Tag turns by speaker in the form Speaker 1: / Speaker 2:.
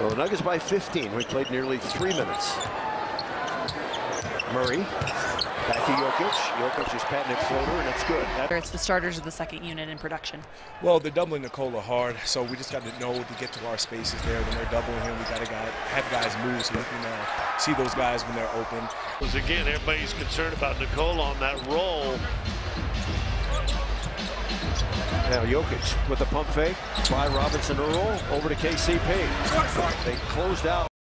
Speaker 1: Well, Nuggets by 15. We played nearly 3 minutes. Murray back to Jokic. Jokic is patting it floater, and it's good.
Speaker 2: It's the starters of the second unit in production.
Speaker 3: Well, they're doubling Nikola hard, so we just got to know to get to our spaces there. When they're doubling him, we got to have guys move so we can see those guys when they're open.
Speaker 4: Because again, everybody's concerned about Nikola on that roll.
Speaker 1: Now Jokic with the pump fake by Robinson to roll over to KCP. They closed out.